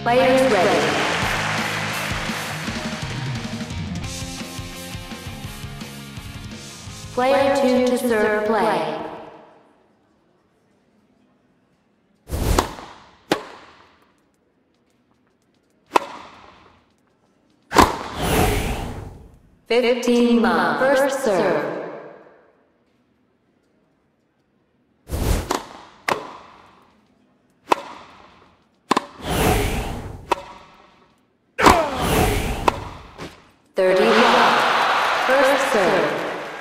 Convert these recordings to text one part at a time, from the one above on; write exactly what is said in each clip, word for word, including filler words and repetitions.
Players ready. Player two to serve play. Fifteen love. First serve. Thirty love. First serve.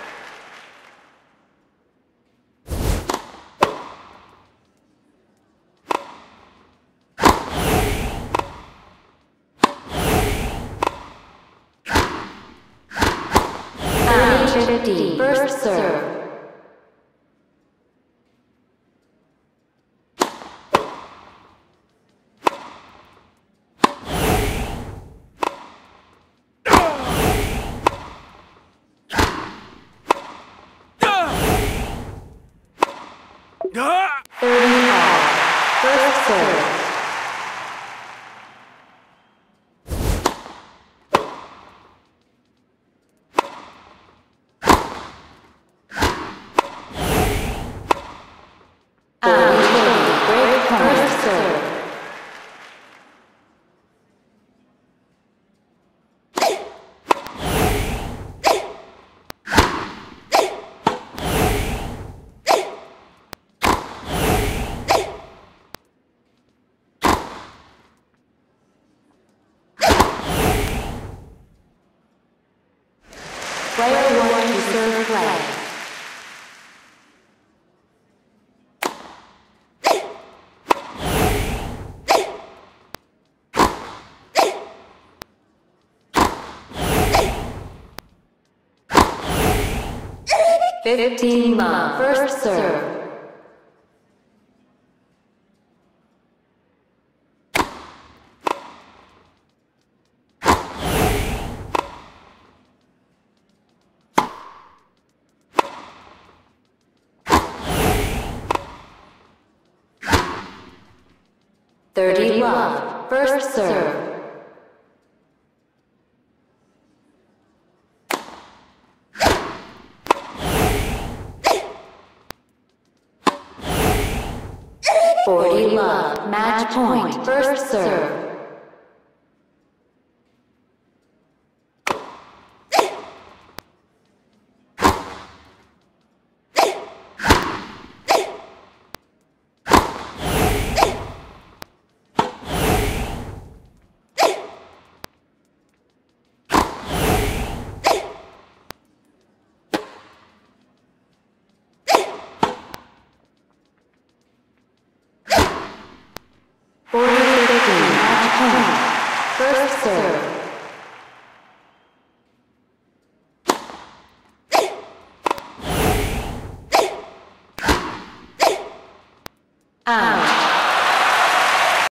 Fifty. First serve. Thirty-five. First serve. Player one to serve play. Fifteen love. First serve. Thirty love. First serve. Forty love. Match point. First serve. Forty fifteen. Match point. First serve.